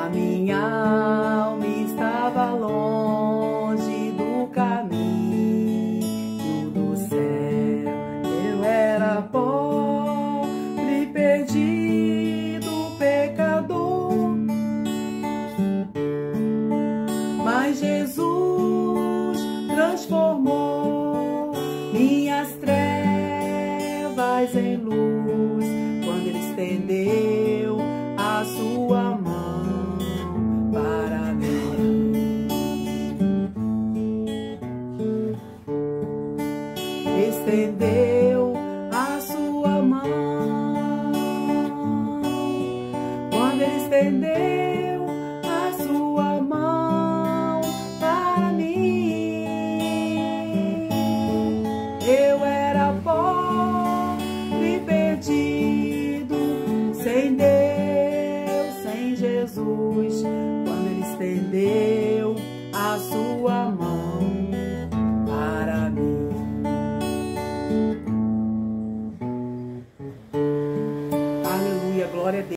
A minha alma estava longe do caminho do céu. Eu era pobre, perdido, pecador. Mas Jesus transformou minhas trevas em luz quando Ele estendeu a sua mão para mim. Estendeu a sua mão quando Ele estendeu a sua mão para mim. Eu era pobre, perdido, sem Deus, sem Jesus, quando Ele estendeu a sua mão para mim. Aleluia, glória a Deus.